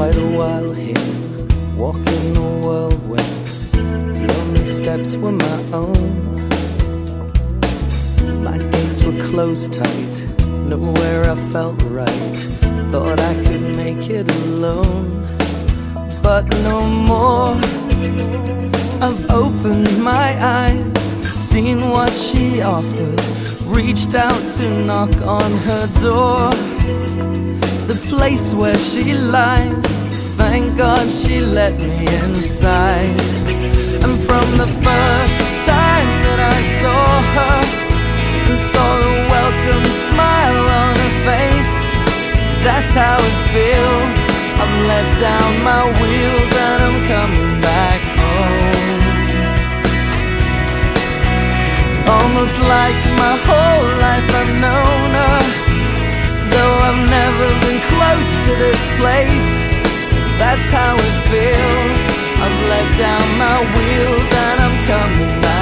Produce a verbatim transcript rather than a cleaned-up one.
quite a while here, walking the world where lonely steps were my own. My gates were closed tight, nowhere I felt right. Thought I could make it alone, but no more. I've opened my eyes, seen what she offered, reached out to knock on her door. The place where she lies, thank God she let me inside. And from the first time that I saw her, and saw the welcome smile on her face, that's how it feels. I've let down my wheels and I'm coming back home. It's almost like my whole life I've known her, though I've never been close to this place. That's how it feels. I've let down my wheels and I'm coming back.